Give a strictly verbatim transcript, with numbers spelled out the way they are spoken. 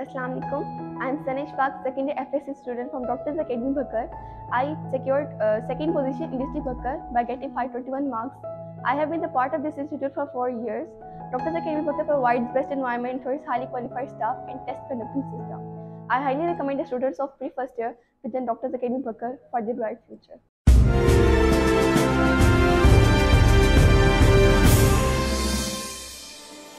Assalamu alaikum. I am Ishfaq, second year F S C student from Doctor's Academy Bhakkar. I secured uh, second position in District Bhakkar by getting five hundred twenty-one marks. I have been the part of this institute for four years. Doctor's Academy Bhakkar provides best environment for its highly qualified staff and test conducting system. I highly recommend the students of pre-first year to join Doctor's Academy Bhakkar for their bright future.